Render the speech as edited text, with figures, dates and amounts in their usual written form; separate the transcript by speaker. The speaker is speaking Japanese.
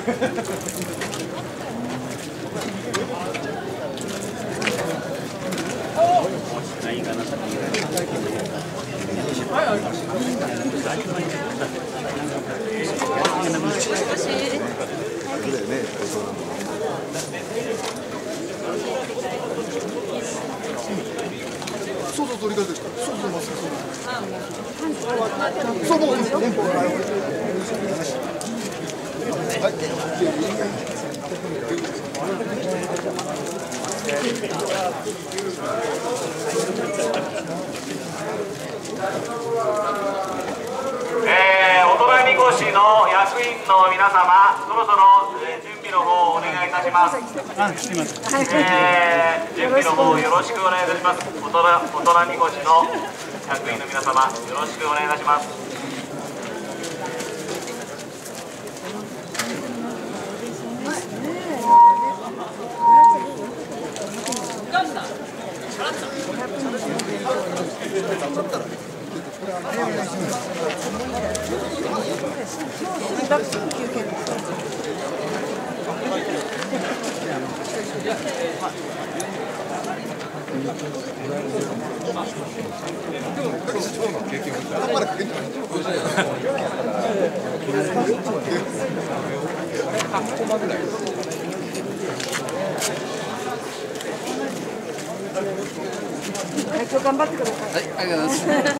Speaker 1: そうそう、取り方ですから。そうそう、まっすぐ。そう、もう、はい。
Speaker 2: お隣みこしの役員の皆様、そろそろ、準備の方をお願いいたします。準備の方よろしくお願いいたします。お隣みこしの役員の皆様、よろしくお願いいたします。
Speaker 3: 今日頑張ってください。
Speaker 4: はい、ありがとうございます。